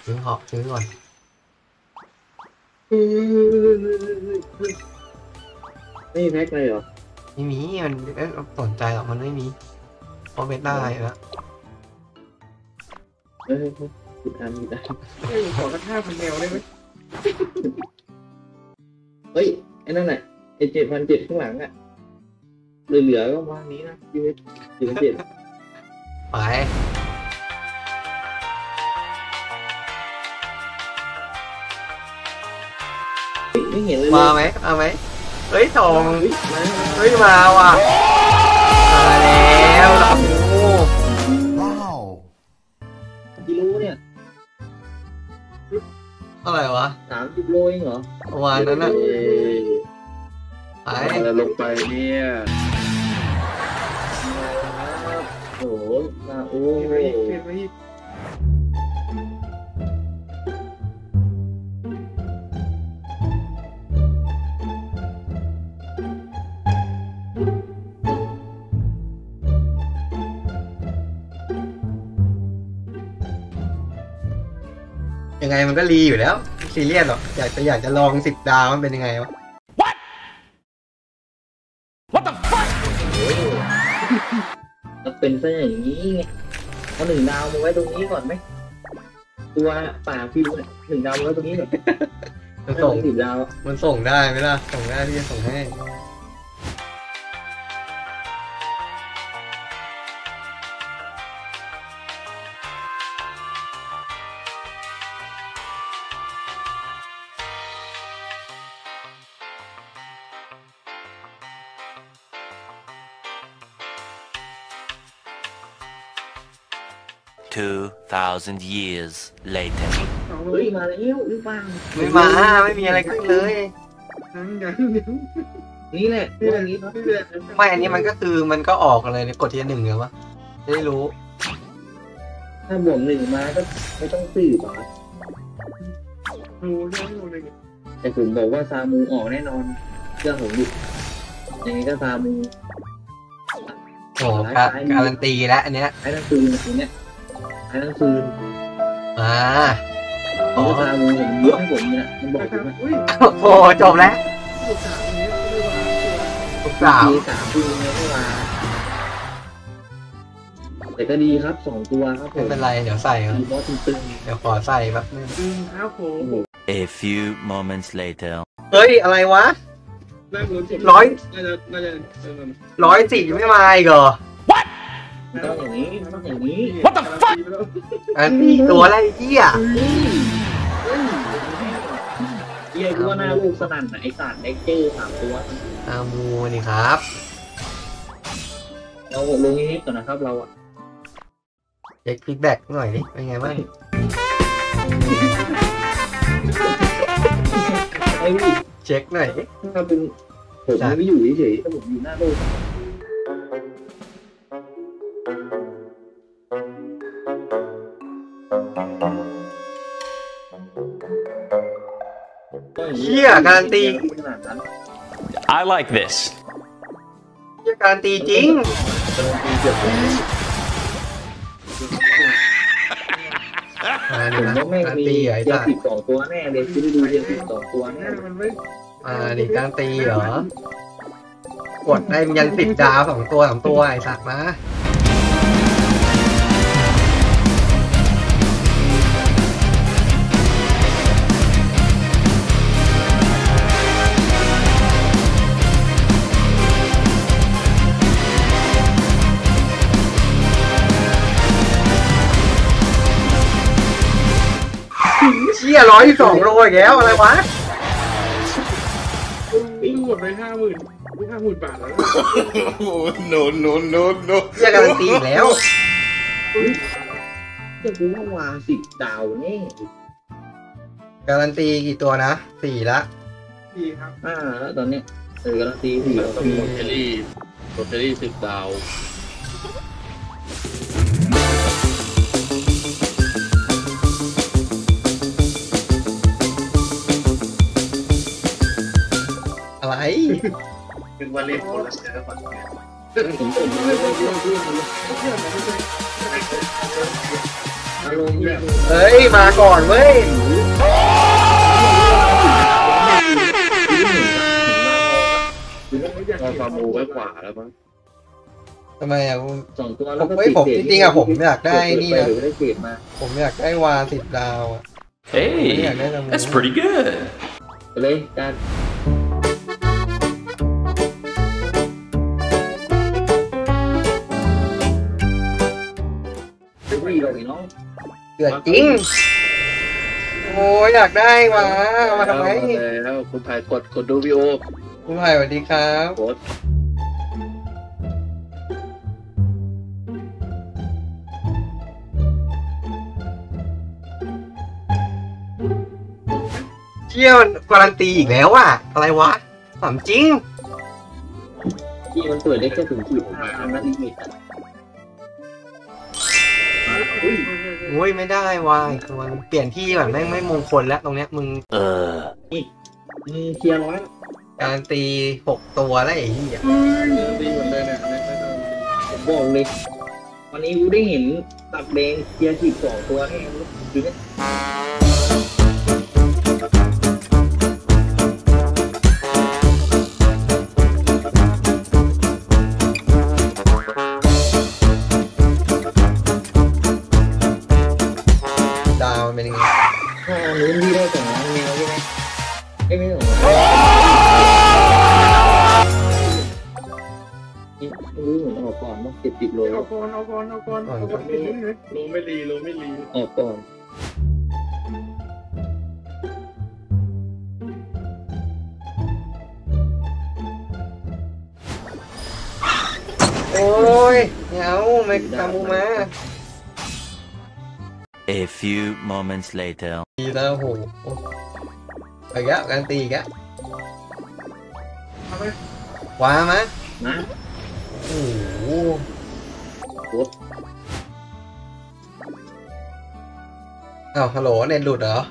ซื้อก่อนไม่แพ็คเลยเหรอไม่มีมันสนใจหรอกมันไม่มีเพราะเบต้าแล้วผิดอันขอกระท่าพันแมวได้ไหมเฮ้ยไอ้นั่นแหละไอ้7,700ข้างหลังอ่ะเหลือก็วางนี้นะ7,700 ไปไม่เห็นเลยมาไหมเฮ้ยทองเฮ้ยมาว่ะมาแล้วโอ้ว้าวกิโลเนี่ยเท่าไหร่วะ 30 โลเองเหรอประมาณนั้นนะไปลงไปเนี่ยโอ้โหโอ้ยังไงมันก็รีอยู่แล้วซีเรียสหรอกอยากจะลอง10 ดาวมันเป็นยังไงวะ What the fuck มันเป็นซะอย่างนี้ไงเอา1 ดาวมาไว้ตรงนี้ก่อนไหมตัวป่าฟิวเนี่ย1 ดาวมาไว้ตรงนี้ก่อนมันส่ง 10 ดาวมันส่งได้ไหมล่ะส่งได้ที่จะส่งให้ 2,000 years later เฮ้ยมาแล้วหรือเปล่าไม่มีอะไรขึ้นเลยนี่แหละตัวนี้ไม่อันนี้มันก็คือมันก็ออกอะไรกดทีละ1เหรอวะจะได้รู้ถ้าบวก1มาก็ไม่ต้องซื้อป่ะแต่ผมบอกว่าซามูออกแน่นอนเชื่อผมดิยังไงก็ซามูโอ้การันตีแล้วอันเนี้ยไอ้นั่นคืออันเนี้ยไอ้นั่นคือโอ้ซามูผมรู้ให้ผมเนี่ยมันบอกผมโอ้จบแล้ว 3ปีเนี่ยไม่มาแต่ก็ดีครับ2 ตัวครับผมไม่เป็นไรเดี๋ยวใส่ครับตึงเดี๋ยวขอใส่แบบนึงครับผม A few moments later เฮ้ยอะไรวะ140ไม่มาอีกเหรอต้องอย่างนี้ What the fuck อันนี้ตัวอะไรเหี้ยกูว่าหน้าลูกสนั่นไอ้สารเด็กเจอ3 ตัวอามูนี่ครับเราลงนิดก่อนนะครับเราอะเช็คฟีดแบ็กหน่อยดิเป็นไงบ้างเช็คหน่อยถ้าเป็นผมไม่อยู่เฉยๆถ้าผมอยู่หน้าโลกเชี่ยการันตี I like this เชี่ยการันตีจริงผมว่าแม่งมีเรียนผิด2 ตัวแน่เลยจะได้ดูเรียนผิด2 ตัวแน่ดิการันตีเหรอกดได้ยัน10 ดาว2 ตัว3 ตัวไอ้สัตว์นะเชี่ย112 โลอีกแล้วอะไรวะหมดไป50,000 บาทแล้วโอ้ no เชี่ยการันตีอีกแล้วจะกูว่าวาง10 ดาวนี่การันตีกี่ตัวนะ4ละ 4ครับแล้วตอนนี้การันตี4 โรเตอรี่10 ดาวอะไรเป็นวันเล่นคนละเสือก่อนผมอารมณ์แบบเฮ้ยมาก่อนเว้ยเอาฟาร์มูไว้ขวาแล้วมั้งทำไมอ่ะสองตัวผแล้วมก็เฮ้ยผมจริงๆอ่ะผมอยากได้นี่นะหรือได้เกรดมาผมอยากได้วา10 ดาวอ่ะ Hey, that's pretty good. เลยการไม่ดีหรอกน้องเดือดจริง โอ้ยอยากได้มาเอามาทำไมแล้วคุณถ่ายกดดูวิดีโอคุณไผ่สวัสดีครับกดเชี่ยมันการันตีอีกแล้วอ่ะ อะไรวะถามจริงที่มันเปิดได้แค่ถึง15 อันนั้นลิมิตอ่ะอุ้ยโอ้ยไม่ได้วะตัวมันเปลี่ยนที่ก่อนแม่งไม่มงคลแล้วตรงเนี้ยมึงเคลียร์ร้อยการันตี6 ตัวแล้วไอ้เหี้ยดีหมดเลยเนี่ยผมบอกเลยวันนี้กูได้เห็นตับแดงเคลียร์12 ตัวแน่คือเนี่ยดาวมันเป็นยังไงถ้าอันนู้นพี่ได้2 ล้านแมวใช่ไหมไม่2 ล้านนี่รู้เหมือนออกก่อนต้อง70 โลเอาก่อนลงไม่รีออกก่อนโอ้ยเหงาไม่ทำมูมา A few moments later. ดีแล้วโหไปแกแล้วการันตีอีกแล้วเอาไหมว้ามานะโอ้โหอ้าวฮัลโหลเน็ตหลุดเหรอ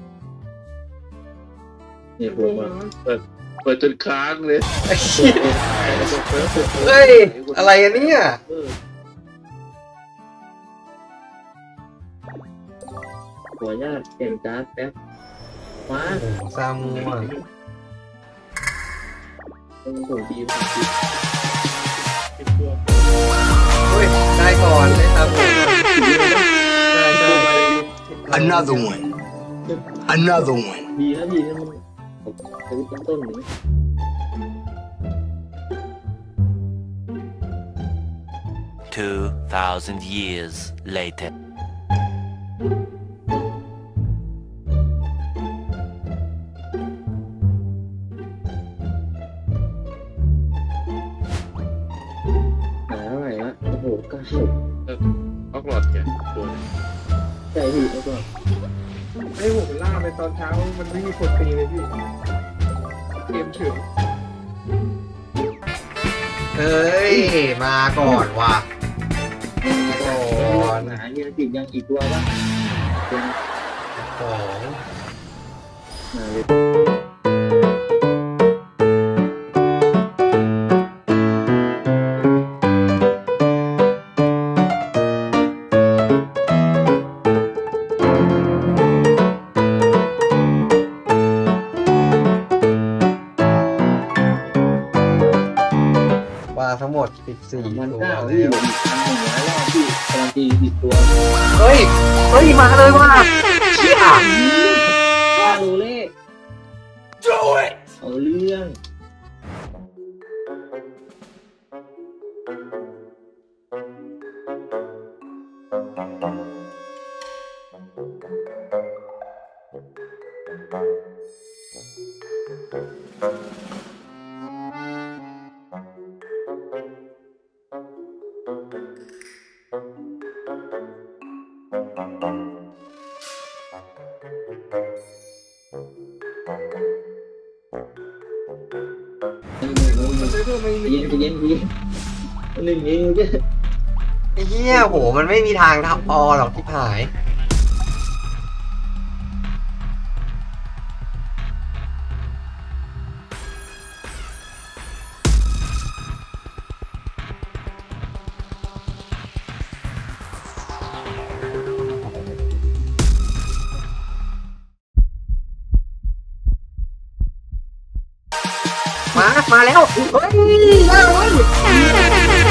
เนี่ยผมว่าเปิดจนค้างเลยไอ้เหี้ยเฮ้ย อะไรอันเนี้ยขออนุญาตเปลี่ยนการ์ดแป๊บว้าโอ้โหซามูอ่ะต้องส่งดีมติดตัวเฮ้ย ได้ก่อนได้ซามูใช่ใช่ Another one. Another one. ดีนะดีนะมันเป็นต้นหนึ่ง 2,000 years later. หาอะไรวะโอ้โห90 ออกหลอดแกตัวใจพี่แล้วก็ให้ผมล่าไปตอนเช้ามันไม่มีคนตีเลยพี่เกมเฉยเฮ้ย มาก่อนว่ะมาก่อนหาเฮียจิตยังอีกตัววะเป็นของหาเลยว่าทั้งหมด14 มันตัว 9 แล้พี่ว 1,100 รอบพี่การันตี10 ตัวเฮ้ย เฮ้ย มาเลยว่ะเชี่ยโลเล่ Do it! เอาเรื่องมันได้เพิ่มมาอีกเย็นเย็นพี่หนึ่งเองเจ้ไอ้เหี้ยโห มันไม่มีทางทับอหรอกที่หาย โมาแล้วเฮ้ยได้เว้ย